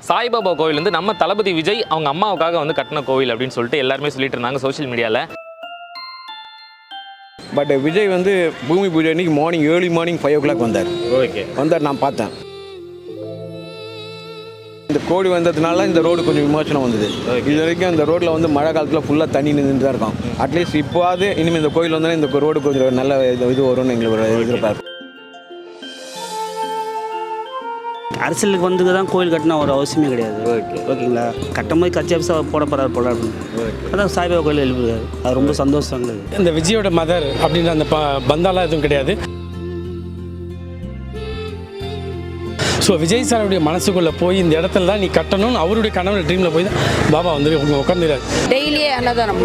சாய்பாபா கோவில் வந்து நம்ம தளபதி விஜய் அவங்க அம்மாவுக்காக வந்து கட்டின கோவில் அப்படின்னு சொல்லிட்டு எல்லாருமே சொல்லிட்டு இருந்தாங்க சோஷியல் மீடியாவில். பட் விஜய் வந்து பூமி பூஜை அன்றைக்கி ஏர்லி மார்னிங் 5 o'clock வந்தார். ஓகே, வந்தார், நான் பார்த்தேன். இந்த கோடி வந்ததுனால இந்த ரோடு கொஞ்சம் விமர்சனம் வந்தது. இது வரைக்கும் இந்த ரோட்டில் வந்து மழை காலத்தில் ஃபுல்லாக தண்ணி நின்றுட்டு தான் இருக்கும். அட்லீஸ்ட் இப்போது இனிமேல் இந்த கோயில் வந்தாலும் இந்த ரோடு கொஞ்சம் நல்ல இது வரும்னு எங்களுக்கு ஒரு எதிர்பார்ப்பு. அரசியலுக்கு வந்து தான் கோயில் கட்டினா ஒரு அவசியமே கிடையாது. ஓகேங்களா, கட்டும்போது கட்சி ஆஃபீஸாக போட போகிறார் போல அப்படின்னு அதான் சாய்பாபா கோயில் எழுப்பிருக்காரு. அது ரொம்ப சந்தோஷம். இந்த விஜயோட மதர் அப்படின்ற அந்த பந்தாலாம் எதுவும் கிடையாது. ஸோ விஜய் சாருடைய மனசுக்குள்ளே போய் இந்த இடத்துல தான் நீ கட்டணும்னு அவருடைய கனவு ட்ரீமில் போய் தான் பாபா வந்து உட்காந்துறாரு. டெய்லியே அன்னதானம்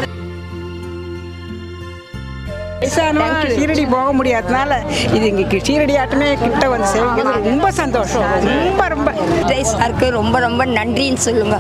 ஷீரடி போக முடியாதனால இது இங்கே ஷீரடி ஆட்டமே கிட்ட வந்து சேவிக்கிறது ரொம்ப சந்தோஷம். ரொம்ப விஜய் சாருக்கு ரொம்ப ரொம்ப நன்றின்னு சொல்லுங்க.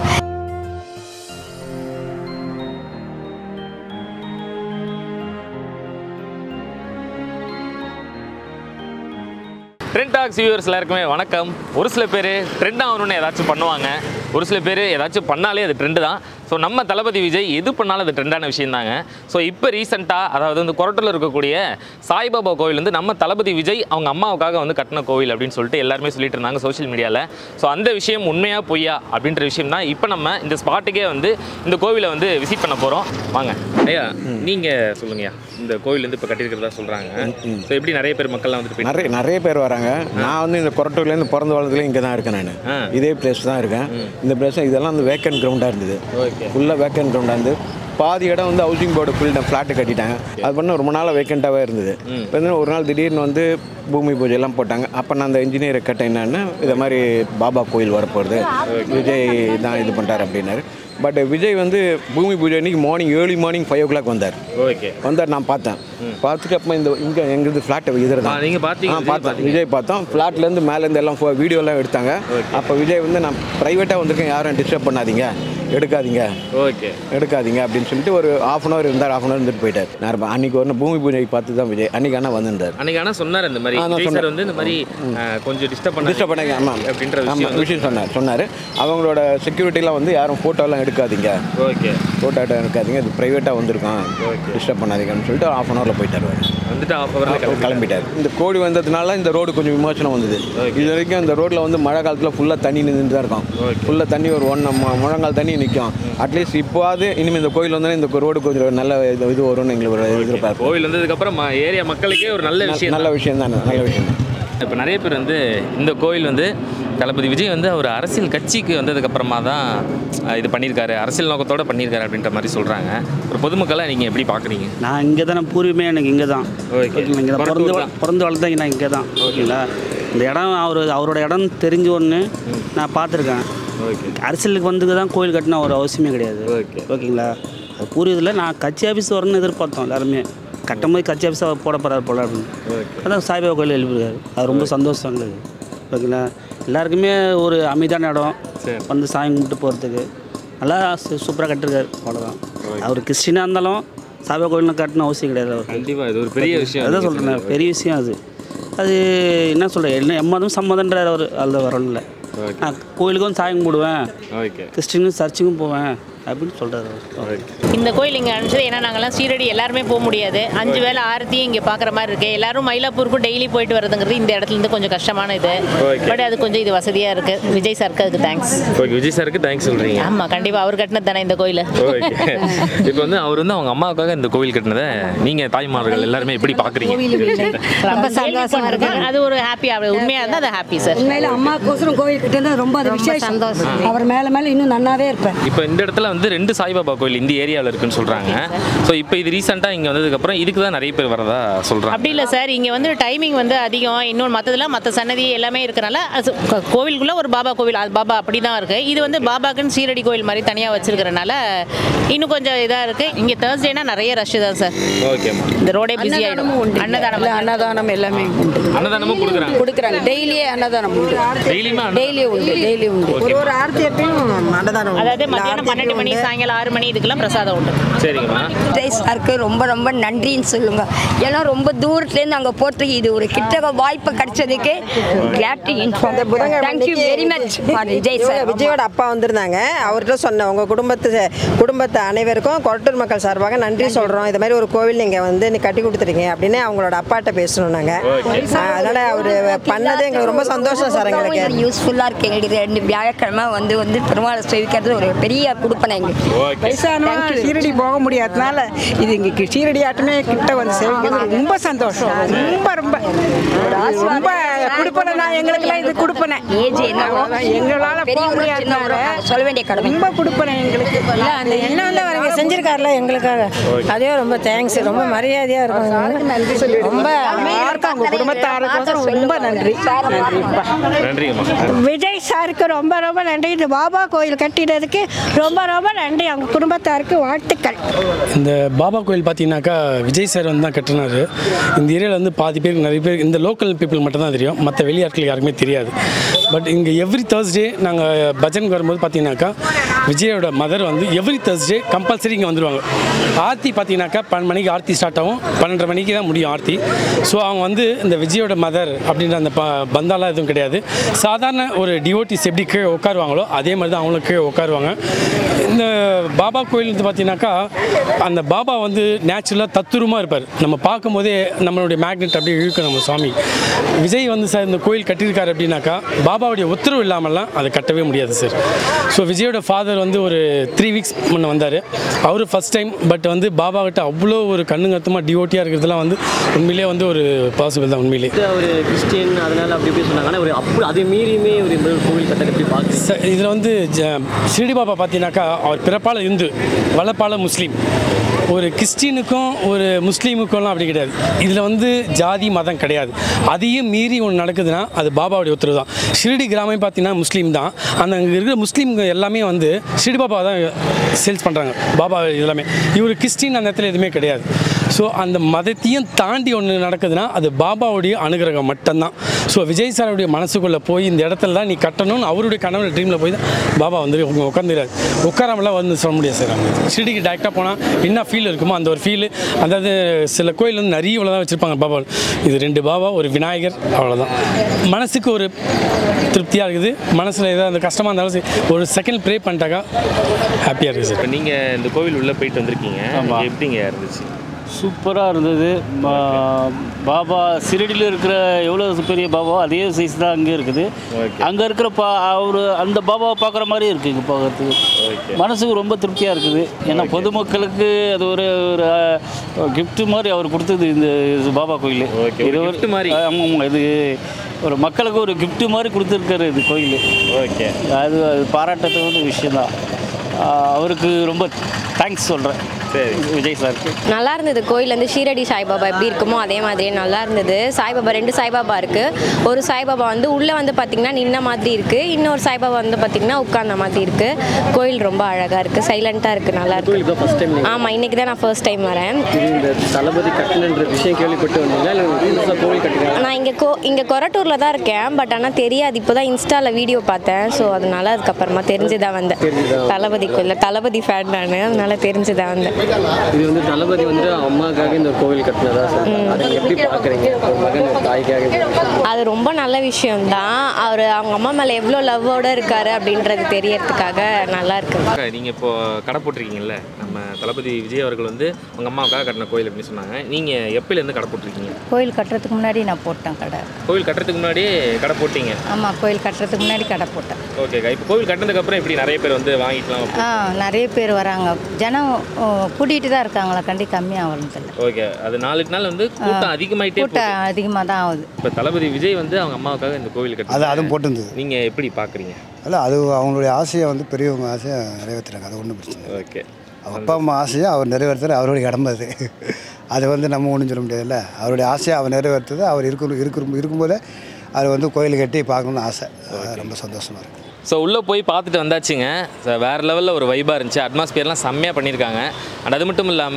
ட்ரெண்ட் டாக்ஸ் வியூவர்ஸ் எல்லாருக்குமே வணக்கம். ஒரு சில பேர் ட்ரெண்ட் ஆகணும்னு ஏதாச்சும் பண்ணுவாங்க, ஒரு சில பேர் ஏதாச்சும் பண்ணாலே அது ட்ரெண்டு தான். ஸோ நம்ம தளபதி விஜய் எது பண்ணாலும் அது ட்ரெண்டான விஷயம் தாங்க. ஸோ இப்போ ரீசெண்டாக அதாவது வந்து கொரட்டூரில் இருக்கக்கூடிய சாய்பாபா கோவில் வந்து நம்ம தளபதி விஜய் அவங்க அம்மாவுக்காக வந்து கட்டின கோவில் அப்படின்னு சொல்லிட்டு எல்லாருமே சொல்லிட்டு இருந்தாங்க சோஷியல் மீடியாவில். ஸோ அந்த விஷயம் உண்மையாக பொய்யா அப்படின்ற விஷயம் தான் இப்போ நம்ம இந்த ஸ்பாட்டுக்கே வந்து இந்த கோவிலை வந்து விசிட் பண்ண போகிறோம். வாங்க ஐயா, நீங்கள் சொல்லுங்கய்யா. இந்த கோவில் வந்து இப்போ கட்டியிருக்கிறதா சொல்கிறாங்க. ஸோ எப்படி நிறைய பேர் மக்கள்லாம் வந்துட்டு நிறைய பேர் வராங்க. நான் வந்து இந்த கொரட்டூர்லேருந்து பிறந்த வளர்ந்துலேயும் இங்கே தான் இருக்கேன். நான் இதே பிளேஸ் தான் இருக்கேன். இந்த பிளேஸ் இதெல்லாம் வந்து வேக்கன்ட் கிரவுண்டாக இருந்தது. ஃபுல்லாக வேக்கன்ட் கிரவுண்டாக இருந்து பாதி இடம் வந்து ஹவுசிங் போர்டு ஃப்ளாட்டு கட்டிட்டாங்க. அது பண்ண ரொம்ப நாளாக வேக்கண்ட்டாகவே இருந்தது. இப்போ வந்து ஒரு நாள் திடீர்னு வந்து பூமி பூஜை எல்லாம் போட்டாங்க. அப்போ நான் அந்த இன்ஜினியரை கேட்டேன், என்னென்னு இதை மாதிரி பாபா கோயில் வரப்போகிறது, விஜய் தான் இது பண்ணுறாரு அப்படின்னாரு. பட் விஜய் வந்து பூமி பூஜை அன்றைக்கி ஏர்லி மார்னிங் 5 o'clock வந்தார். ஓகே, வந்தார், நான் பார்த்தேன். பார்த்துட்டு அப்போ இங்கே எங்களுக்கு ஃப்ளாட்டை எதிர்தான் நீங்கள் பார்த்தோம். விஜய் பார்த்தோம். ஃப்ளாட்லேருந்து மேலேருந்து எல்லாம் வீடியோலாம் எடுத்தாங்க. அப்போ விஜய் வந்து நான் ப்ரைவேட்டாக வந்திருக்கேன், யாரும் டிஸ்டர்ப் பண்ணாதீங்க, எடுக்காதீங்க அப்படின்னு சொல்லிட்டு ஒரு ½ hour இருந்தார். ½ hour இருந்துட்டு போயிட்டார். நான் அன்றைக்கி ஒரு பூமி பூஜை பார்த்து தான் விஜய் அன்றைக்கி ஆனால் வந்திருந்தார். அன்றைக்கி ஆனால் சொன்னார் இந்த மாதிரி வந்து இந்த மாதிரி கொஞ்சம் டிஸ்டர்ப் பண்ணாங்க. ஆமாம், அப்படின்ற விஷயம் சொன்னார். அவங்களோட செக்யூரிட்டிலாம் வந்து யாரும் ஃபோட்டோலாம் எடுக்காதீங்க, ஃபோட்டோ எடுக்காதீங்க, இது ப்ரைவேட்டாக வந்திருக்கோம், டிஸ்டர்ப் பண்ணாதீங்கன்னு சொல்லிட்டு ½ hour போயிட்டார். வந்துட்டு ½ hour கிளம்பிட்டார். இந்த கோடி வந்ததுனால இந்த ரோடு கொஞ்சம் விமர்சனம் வந்தது. இது வரைக்கும் இந்த ரோட்டில் வந்து மழை காலத்தில் ஃபுல்லாக தண்ணி நின்றுட்டு தான் இருக்கும். ஃபுல்லாக தண்ணி ஒரு முழங்கால் தண்ணி நிற்கும். அட்லீஸ்ட் இப்போது இனிமேல் இந்த கோயில் வந்தாலும் இந்த ரோடு கொஞ்சம் நல்ல இது வரும்னு எங்களுக்கு ஒரு எதிர்பார்ப்பு. கோவில் வந்ததுக்கப்புறம் ஏரியா மக்களுக்கே ஒரு நல்ல விஷயம் தான். நல்ல விஷயம் தான். இப்போ நிறைய பேர் வந்து இந்த கோயில் வந்து தளபதி விஜய் வந்து ஒரு அரசியல் கட்சிக்கு வந்ததுக்கப்புறமா தான் இது பண்ணியிருக்காரு, அரசியல் நோக்கத்தோடு பண்ணியிருக்காரு அப்படின்ற மாதிரி சொல்கிறாங்க. ஒரு பொதுமக்களை நீங்கள் எப்படி பார்க்குறீங்க? நான் இங்கே தானே பூர்வமே எனக்கு இங்கே தான். இங்கே தான் பிறந்து வளர்ந்தேன். நான் இங்கே தான். ஓகேங்களா, இந்த இடம் அவரோட இடம் தெரிஞ்ச ஒன்று நான் பார்த்துருக்கேன். அரசியலுக்கு வந்து தான் கோயில் கட்டினா ஒரு அவசியமே கிடையாது. ஓகேங்களா, அது பூர்வத்தில் நான் கட்சி ஆஃபீஸ் வரணும்னு எதிர்பார்த்தோம் எல்லாருமே. கட்டும்போது கட்சி ஆஃபீஸாக போட போகிறார் போல அப்படின்னு அதான் சாய்பாபா கோயில் எழுப்பிருக்காரு. அது ரொம்ப சந்தோஷம். ஓகேங்களா, எல்லாருக்குமே ஒரு அமைதியான இடம் வந்து சாமி கும்பிட்டு போகிறதுக்கு நல்லா சூப்பராக கட்டிருக்காரு. அவ்வளோதான். அவர் கிறிஸ்டினாக இருந்தாலும் சாய்பாபா கோயிலில் கட்டணும் அவசியம் கிடையாது. அவர் கண்டிப்பாக இது ஒரு பெரிய விஷயம். அதான் சொல்கிறேன், பெரிய விஷயம். அது என்ன சொல்கிறேன், என்ன எம்மதும் சம்மதன்றார் அவர். அதில் வரணும்ல, நான் கோயிலுக்கும் சாமி கும்பிடுவேன், கிறிஸ்டினுக்கும் சர்ச்சுக்கும் போவேன் அப்படின்னு சொல்கிறாரு. இந்த கோயில் இங்கே அனுப்பிச்சது ஏன்னா நாங்கள்லாம் ஷீரடி எல்லாருமே போக முடியாது. 5 வேளை ஆரத்தியும் இங்கே பார்க்குற மாதிரி இருக்குது. எல்லாரும் மயிலாப்பூருக்கும் டெய்லி போயிட்டு வரதுங்கிறது இந்த இடத்துலேருந்து கொஞ்சம் கஷ்டமான இது. பட் அது கொஞ்சம் இது வசதியாக இருக்குது. விஜய் சாருக்கு அதுக்கு தேங்க்ஸ். விஜய் சாருக்கு தேங்க்ஸ் சொல்கிறீங்க? ஆமாம், கண்டிப்பாக. அவர் கட்டினது தானே இந்த கோயில். இப்போ வந்து அவர் வந்து அவங்க அம்மாவுக்காக இந்த கோவில் கட்டினதை நீங்கள் தாய்மார்கள் எல்லாருமே எப்படி பார்க்குறீங்க? ரொம்ப சந்தோஷமாக இருக்கு. அது ஒரு ஹாப்பி. உண்மையாக இருந்தால் அது ஹாப்பி சார். உண்மையில அம்மாவுக்கோசரம் கோயில் கட்டினது ரொம்ப சந்தோஷம். அவர் மேலே இன்னும் நன்னாவே இருப்பேன். இப்போ இந்த இடத்துல வந்து 2 சாய்பாபா கோயில் இந்த ஏரியாவில் இருக்குன்னு சொல்கிறாங்க. ஸோ இப்போ இது ரீசெண்டாக இங்கே வந்ததுக்கப்புறம் இதுக்கு தான் நிறைய பேர் வரதா சொல்கிறாங்க. அப்படி இல்லை சார், இங்கே வந்து டைமிங் வந்து அதிகம். இன்னொன்று மற்ற சன்னதி எல்லாமே இருக்கிறனால கோவிலுக்குள்ளே ஒரு பாபா கோவில், அது பாபா அப்படி தான் இருக்குது. இது வந்து பாபாக்குன்னு ஷீரடி கோவில் மாதிரி தனியாக வச்சிருக்கிறனால இன்னும் கொஞ்சம் இதாக இருக்குது. இங்கே தேர்ஸ்டேனா நிறைய ரஷ் தான் சார். ஓகேம்மா, இந்த ரோடே பிஸி ஆகிடும். அன்னதானம் எல்லாமே அன்னதானமும் கொடுக்குறாங்க. டெய்லியே அன்னதானம் உண்டு. டெய்லியுமே டெய்லி உண்டு. ஒரு ஆர்த்தி எப்பயும் அன்னதானம். அதாவது மத்தியானம் 12 மணி சாயங்காலம் 6 மணி இதுக்கெல்லாம் பிரசாதம் உண்டு. சரிங்கம்மா. விஜய் சாருக்கு ரொம்ப ரொம்ப நன்றின்னு சொல்லுங்க. ஏன்னா ரொம்ப தூரத்துலேருந்து அங்கே போகிறதுக்கு இது ஒரு கிட்ட வாய்ப்பு கிடைச்சதுக்கு thank you very much Vijay sir. விஜயோட அப்பா வந்திருந்தாங்க, அவர்கிட்ட சொன்னேன் உங்கள் குடும்பத்தை அனைவருக்கும் கொரட்டூர் மக்கள் சார்பாக நன்றி சொல்கிறோம். இது மாதிரி ஒரு கோவில் நீங்கள் வந்து நீ கட்டி கொடுத்துருங்க அப்படின்னு அவங்களோட அப்பாட்ட பேசணும் நாங்கள். அதனால் அவர் பண்ணது எங்களுக்கு ரொம்ப சந்தோஷம் சார். எங்களுக்கு யூஸ்ஃபுல்லாக இருக்குது. எங்களுக்கு 2 வியாழக்கிழமை வந்து பெருமாளை சேவிக்கிறது ஒரு பெரிய கொடுப்பனை எங்களுக்கு. வயசானவங்க ஷீரடி போக முடியாதனால இது இங்கே ஷீரடி ஆட்டமே கிட்ட வந்து சேவிக்கிறது ரொம்ப சந்தோஷம். ரொம்ப ரொம்ப ரொம்ப கொடுப்பனை தான் எங்களுக்குலாம். இது கொடுப்பனை ஏஜ் என்னவோ எங்களால் போக முடியாதனால சொல்ல வேண்டிய கடமை. ரொம்ப கொடுப்பனை எங்களுக்கு. இல்லை அந்த எண்ணம் வந்து அவங்க செஞ்சிருக்காருல எங்களுக்காக, அதே ரொம்ப தேங்க்ஸ். ரொம்ப மரியாதையாக இருக்கும். நன்றி சொல்லி ரொம்ப யாருக்கும் அவங்க குடும்பத்தாருக்கு ரொம்ப நன்றி. நன்றிங்கம்மா. விஜய் சாருக்கு ரொம்ப ரொம்ப நன்றி. இந்த பாபா கோயில் கட்டினதுக்கு ரொம்ப ரொம்ப நன்றி. அவங்க குடும்பத்தாருக்கு வாழ்த்துக்கள். இந்த பாபா கோயில் பார்த்தீங்கன்னாக்கா விஜய் சார் வந்து தான் கட்டினார். இந்த ஏரியாவில் வந்து பாதி பேருக்கு நிறைய பேர் இந்த லோக்கல் பீப்புள் மட்டும் தான் தெரியும், மற்ற வெளியாட்கள் யாருக்குமே தெரியாது. பட் இங்கே எவ்ரி தேர்ஸ்டே நாங்கள் பஜனுக்கு வரும்போது பார்த்தீங்கன்னாக்கா விஜயோட மதர் வந்து எவ்ரி தேர்ஸ்டே கம்பல்சரி இங்கே வந்துடுவாங்க. ஆர்த்தி பார்த்தீங்கன்னாக்கா 12 மணிக்கு ஆர்த்தி ஸ்டார்ட் ஆகும், 12:30 மணிக்கு தான் முடியும் ஆர்த்தி. ஸோ அவங்க வந்து இந்த விஜயோட மதர் அப்படின்ற அந்த பந்தாலாம் எதுவும் கிடையாது. சாதாரண ஒரு டிவோட்டிஸ் எப்படி கீழே உட்காருவாங்களோ அதே மாதிரி தான் அவங்களும் கீழே உட்காருவாங்க. இந்த பாபா கோயில் வந்து பார்த்தீங்கன்னாக்கா அந்த பாபா வந்து நேச்சுரலாக தத்துரூமாக இருப்பார். நம்ம பார்க்கும்போதே நம்மளுடைய மேக்னெட் அப்படியே இழுக்கும் நம்ம சுவாமி. விஜய் வந்து சார் இந்த கோயில் கட்டியிருக்காரு அப்படின்னாக்கா பாபாவுடைய உத்தரவு இல்லாமல்லாம் அதை கட்டவே முடியாது சார். ஸோ விஜயோட ஃபாதர் வந்து ஒரு 3 வீக்ஸ் முன்னே வந்தார். அவர் ஃபஸ்ட் டைம். பட் வந்து பாபாக்கிட்ட அவ்வளோ ஒரு கண்ணுங்கத்தமாக டிவோட்டியாக இருக்கிறதுலாம் வந்து உண்மையிலே வந்து ஒரு பாசிபிள் தான். உண்மையிலே ஒரு கிறிஸ்டியன் அதனால் அப்படி எப்படி சொன்னாங்க. ஆனால் ஒரு அப்படி அதை மீறியுமே ஒரு கோவில் கட்ட எப்படி பார்த்து இதில் வந்து ஷிரடி பாபா பார்த்தீங்கன்னாக்கா அவர் பிறப்பால் இந்து, வளர்ப்பால் முஸ்லீம். ஒரு கிறிஸ்டினுக்கும் ஒரு முஸ்லீமுக்கும்லாம் அப்படி கிடையாது. இதில் வந்து ஜாதி மதம் கிடையாது. அதையும் மீறி ஒன்று நடக்குதுன்னா அது பாபாவுடைய உத்தரவு தான். ஷிரடி கிராமம் பார்த்தீங்கன்னா முஸ்லீம் தான். அந்த அங்கே இருக்கிற முஸ்லீம்கள் எல்லாமே வந்து ஷிரடி பாபா தான் சேல்ஸ் பண்ணுறாங்க. பாபா எல்லாமே இவர் கிறிஸ்டின் அந்த இடத்துல எதுவுமே கிடையாது. ஸோ அந்த மதத்தையும் தாண்டி ஒன்று நடக்குதுன்னா அது பாபாவுடைய அனுகிரகம் மட்டும்தான். ஸோ விஜய் சாருடைய மனசுக்குள்ளே போய் இந்த இடத்துல தான் நீ கட்டணும்னு அவருடைய கனவுல ட்ரீமில் போய் தான் பாபா வந்து உட்காந்துறாரு. உட்காராமலாம் வந்து சொல்ல முடியாது சார். அவங்க ஷிரடிக்கு டேரெக்டாக போனால் என்ன ஃபீல் இருக்குமோ அந்த ஒரு ஃபீல். அதாவது சில கோயில் வந்து நிறைய இவ்வளோ தான் வச்சுருப்பாங்க பாபா. இது 2 பாபா, ஒரு விநாயகர், அவ்வளோதான். மனசுக்கு ஒரு திருப்தியாக இருக்குது. மனசில் ஏதாவது அந்த கஷ்டமாக இருந்தாலும் சரி ஒரு செகண்ட் ப்ரே பண்ணிட்டாக்கா ஹாப்பியாக இருக்குது சார். இப்போ நீங்கள் இந்த கோவில் உள்ளே போயிட்டு வந்திருக்கீங்க, எப்படிங்க இருந்துச்சு? சூப்பராக இருந்தது. பாபா ஷிரடியில் இருக்கிற எவ்வளோ பெரிய பாபா அதே சைஸ் தான் அங்கே இருக்குது. அங்கே இருக்கிற அவர் அந்த பாபாவை பார்க்குற மாதிரி இருக்குது இங்கே பார்க்குறதுக்கு. மனசுக்கு ரொம்ப திருப்தியாக இருக்குது. ஏன்னா பொதுமக்களுக்கு அது ஒரு கிஃப்ட்டு மாதிரி அவர் கொடுத்தது இந்த பாபா கோயில். இது மாதிரி ஆமாம், இது ஒரு மக்களுக்கு ஒரு கிஃப்ட்டு மாதிரி கொடுத்துருக்காரு இது கோயில். ஓகே, அது பாராட்டத்தோட விஷயந்தான். அவருக்கு ரொம்ப தேங்க்ஸ் சொல்கிறேன். சரி, விஜய் சாருக்கு நல்லா இருந்தது. கோயில் வந்து ஷீரடி சாய்பாபா எப்படி இருக்குமோ அதே மாதிரியே நல்லா இருந்தது. சாய்பாபா 2 சாய்பாபா இருக்குது. ஒரு சாய்பாபா வந்து உள்ளே வந்து பார்த்திங்கன்னா நின்ன மாதிரி இருக்குது, இன்னொரு சாய்பாபா வந்து பார்த்திங்கன்னா உட்கார்ந்த மாதிரி இருக்குது. கோயில் ரொம்ப அழகாக இருக்குது, சைலண்ட்டாக இருக்குது, நல்லா இருக்குது. ஆமாம், இன்றைக்கி தான் நான் ஃபர்ஸ்ட் டைம் வரேன். தளபதி கட்டினன்ற விஷயம் கேள்விப்பட்டு வந்தீங்களா? கோவில் கட்டினா நான் இங்கே கொரட்டூரில் தான் இருக்கேன். பட் ஆனால் தெரியாது. இப்போ தான் இன்ஸ்டாவில் வீடியோ பார்த்தேன். ஸோ அதனால் அதுக்கப்புறமா தெரிஞ்சுதான் வந்தேன். தளபதி கோயில் தளபதி ஃபேன் நான், அதனால் தெரிஞ்சுதான் வந்தேன். இது வந்து தளபதி வந்து அம்மாக்காக இந்த கோவில் கட்டினதா சொல்றாங்க. அதை எப்படி பார்க்குறீங்க? ஒரு மகன் தாய்க்காக அது ரொம்ப நல்ல விஷயம்தான். அவங்க அம்மா மேலே எவ்வளோ லவ்வோடு இருக்காரு அப்படின்றது தெரியறதுக்காக நல்லா இருக்கு. நீங்கள் இப்போ கடை போட்டிருக்கீங்கல்ல, நம்ம தளபதி விஜய் அவர்கள் வந்து உங்கள் அம்மாவுக்காக கட்டின கோயில் அப்படின்னு சொன்னாங்க. நீங்கள் எப்போலேருந்து கடை போட்டிருக்கீங்க? கோயில் கட்டுறதுக்கு முன்னாடி நான் போட்டேன் கடை. கோவில் கட்டுறதுக்கு முன்னாடி கடை போட்டீங்க? ஆமாம், கோயில் கட்டுறதுக்கு முன்னாடி கடை போட்டேன். ஓகேக்கா. இப்போ கோவில் கட்டினதுக்கப்புறம் எப்படி நிறைய பேர் வந்து வாங்கிக்கலாம்? நிறைய பேர் வராங்க. ஜனம் கூட்டிகிட்டு தான் இருக்காங்களா, கண்டி கம்மியாக வரதில்லை. ஓகே, அது நாளுக்கு நாள் வந்து கூட்டம் அதிகமாக தான் ஆகுது. இப்போ தளபதி விஜய் வந்து அவங்க அம்மாவுக்காக இந்த கோவில் கட்டி அதுவும் போட்டுருந்தது. நீங்கள் எப்படி பார்க்குறீங்க? இல்லை, அது அவங்களுடைய ஆசையை வந்து பெரியவங்க ஆசையை நிறைவேற்றுறாங்க. அது ஒன்றும் பிரச்சனை. ஓகே, அவங்க அப்பா அம்மா ஆசையை அவர் நிறைவேற்றுறது அவருடைய கடமை. அது வந்து நம்ம ஒன்றும் சொல்ல முடியாதுல்ல. அவருடைய ஆசையை அவர் நிறைவேற்றுறது அவர் இருக்கும்போதே அது வந்து கோயில் கட்டி பார்க்கணுன்னு ஆசை. ரொம்ப சந்தோஷமாக இருக்குது. ஸோ உள்ளே போய் பார்த்துட்டு வந்தாச்சுங்க. வேறு லெவலில் ஒரு வைபாக இருந்துச்சு. அட்மாஸ்பியர்லாம் செம்மையாக பண்ணியிருக்காங்க. அண்ட் அது மட்டும் இல்லாமல்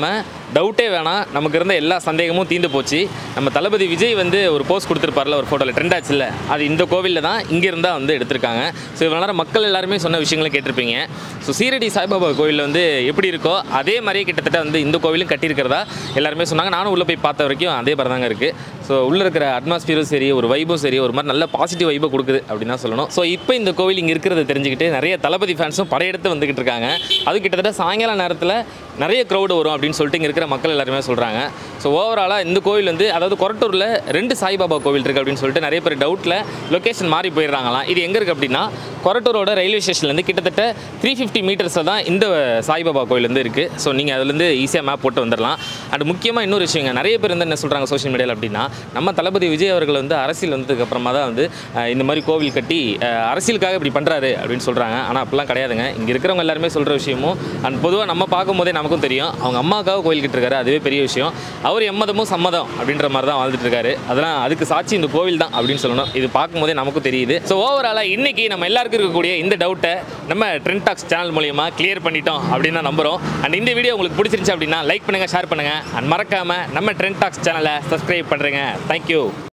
டவுட்டே வேணாம், நமக்கு இருந்த எல்லா சந்தேகமும் தீர்ந்து போச்சு. நம்ம தளபதி விஜய் வந்து ஒரு போஸ்ட் கொடுத்துருப்பார்ல ஒரு ஃபோட்டோவில், ட்ரெண்ட் ஆச்சுல்ல, அது இந்த கோவிலில் தான் இங்கே இருந்தால் வந்து எடுத்திருக்காங்க. ஸோ இவ்வளோ நேரம் மக்கள் எல்லாருமே சொன்ன விஷயங்களை கேட்டிருப்பீங்க. ஸோ சீரடி சாய்பாபா கோவிலில் வந்து எப்படி இருக்கோ அதே மாதிரியே கிட்டத்தட்ட வந்து இந்த கோவிலும் கட்டியிருக்கிறதா எல்லாருமே சொன்னாங்க. நானும் உள்ளே போய் பார்த்த வரைக்கும் அதே மாதிரி தாங்க இருக்குது. ஸோ உள்ளே இருக்கிற அட்மாஸ்பியரும் சரி, ஒரு வைபும் சரி, ஒரு மாதிரி நல்ல பாசிட்டிவ் வைபை கொடுக்குது அப்படின்னு தான் சொல்லணும். ஸோ இப்போ இந்த கோவில் இங்கே இருக்கிறத தெரிஞ்சுக்கிட்டு நிறைய தளபதி ஃபேன்ஸும் படையெடுத்து வந்துக்கிட்டு இருக்காங்க. அது கிட்டத்தட்ட சாயங்கால நேரத்தில் நிறைய க்ரௌடு வரும் அப்படின்னு சொல்லிட்டு இங்கே இருக்கிற மக்கள் எல்லாருமே சொல்கிறாங்க. ஸோ ஓவராலாக இந்த கோவில் வந்து, அதாவது கொரட்டூரில் 2 சாய்பாபா கோவில் இருக்குது அப்படின்னு சொல்லிட்டு நிறைய பேர் டவுட்டில் லொக்கேஷன் மாறி போயிடுறாங்களாம். இது எங்கே இருக்குது அப்படின்னா கொரட்டூரோட ரயில்வே ஸ்டேஷன்லேருந்து கிட்டத்தட்ட 350 மீட்டர்ஸில் தான் இந்த சாய்பாபா கோவில் வந்து இருக்குது. ஸோ நீங்கள் அதுலேருந்து ஈஸியாக மேப் போட்டு வந்துடலாம். அண்ட் முக்கியமாக இன்னொரு விஷயங்க, நிறைய பேர் வந்து என்ன சொல்கிறாங்க சோஷியல் மீடியாவில் அப்படின்னா, நம்ம தளபதி விஜய் அவர்கள் வந்து அரசியல் வந்ததுக்கு அப்புறமா தான் வந்து இந்த மாதிரி கோவில் கட்டி அரசியலுக்காக இப்படி பண்ணுறாரு அப்படின்னு சொல்கிறாங்க. ஆனால் அப்படிலாம் கிடையாதுங்க. இங்கே இருக்கிறவங்க எல்லாருமே சொல்கிற விஷயமும் அண்ட் பொதுவாக நம்ம பார்க்கும்போதே நமக்கும் தெரியும், அவங்க அம்மாவுக்காக கோவில் கட்டிருக்காரு, அதுவே பெரிய விஷயம். அவர் எம்மதமும் சம்மதம் அப்படின்ற மாதிரி தான் வாழ்ந்துட்டு இருக்காரு. அதெல்லாம் அதுக்கு சாட்சி இந்த கோவில் தான் அப்படின்னு சொல்லணும். இது பார்க்கும்போதே நமக்கும் தெரியுது. ஸோ ஓவராலாக இன்னைக்கு நம்ம எல்லாருக்கும் இருக்கக்கூடிய இந்த டவுட்டை நம்ம ட்ரெண்ட் டாக்ஸ் சேனல் மூலியமா கிளியர் பண்ணிட்டோம் அப்படின்னு தான் நம்புகிறோம். அண்ட் இந்த வீடியோ உங்களுக்கு பிடிச்சிருந்துச்சு அப்படின்னா லைக் பண்ணுங்கள், ஷேர் பண்ணுங்கள், அண்ட் மறக்காமல் நம்ம ட்ரெண்ட் டாக்ஸ் சேனலை சப்ஸ்கிரைப் பண்ணுறேங்க. தேங்க்யூ.